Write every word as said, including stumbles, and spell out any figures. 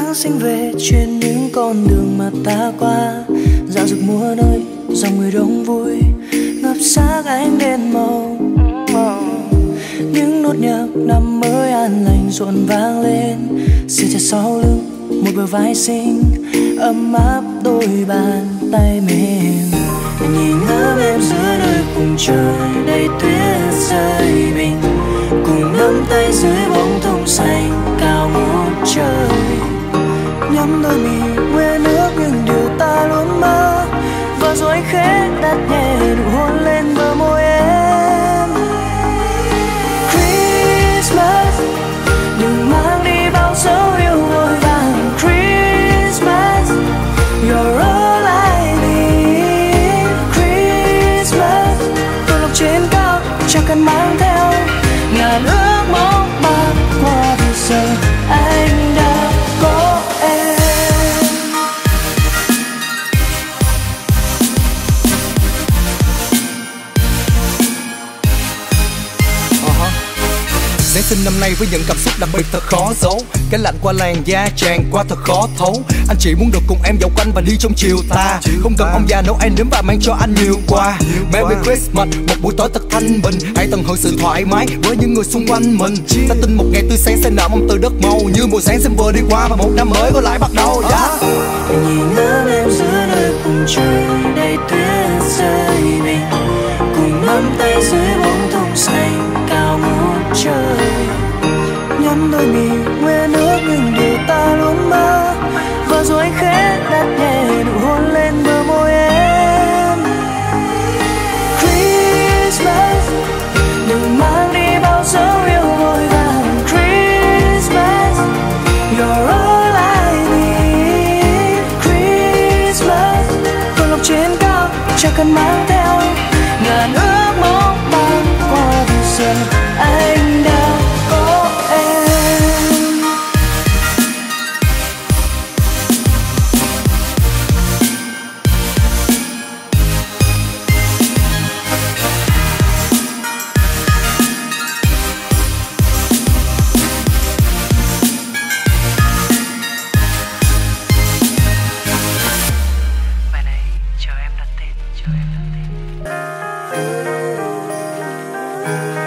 Giáng sinh về trên những con đường mà ta qua, dạo rực mùa nơi dòng người đông vui ngập xác ánh đèn màu. Những nốt nhạc năm mới an lành rộn vang lên, siết chặt sau lưng một bờ vai xinh ấm áp đôi bàn tay mềm. Nhìn ngắm em giữa nơi cùng trời đầy tuyết rơi bình, cùng nắm tay dưới bóng thông xanh cao ngút trời. Nhắm đôi mi quên ước những điều ta luôn mơ, và rồi anh khẽ đặt nhẹ nụ hôn lên bờ môi em. Christmas đừng mang đi bao dấu yêu vội vàng. Christmas you're all I need. Christmas tôi lộc trên cao chẳng cần mang theo ngàn ước mong mang qua bây giờ anh đã có em. Giáng sinh năm nay với những cảm xúc đặc biệt thật khó giấu, cái lạnh qua làn da tràn qua thật khó thấu. Anh chỉ muốn được cùng em dạo quanh và đi trong chiều tà, không cần ông già Noel đến và mang cho anh nhiều quà. Merry Christmas, một buổi tối thật thanh bình, hãy tận hưởng sự thoải mái với những người xung quanh mình. Ta tin một ngày tươi sáng sẽ nở mong từ đất màu, như mùa sáng sẽ vừa đi qua và một năm mới có lại bắt đầu. Yeah. Nhìn ngắm em giữa nơi cùng trời đầy tuyết rơi bình, cùng nắm tay dưới bóng thông xanh cao ngút trời. Nhắm đôi mi quên ước những điều ta luôn mơ, và rồi anh khẽ đặt nhẹ nụ hôn lên bờ môi em. Christmas đừng mang đi bao dấu yêu vội vàng. Christmas you're all I need. Christmas tôi lộc trên cao chẳng cần mang theo ngàn ước mong mang qua bây giờ anh đã có em. Bài này chờ em đặt tên, chờ em đặt tên.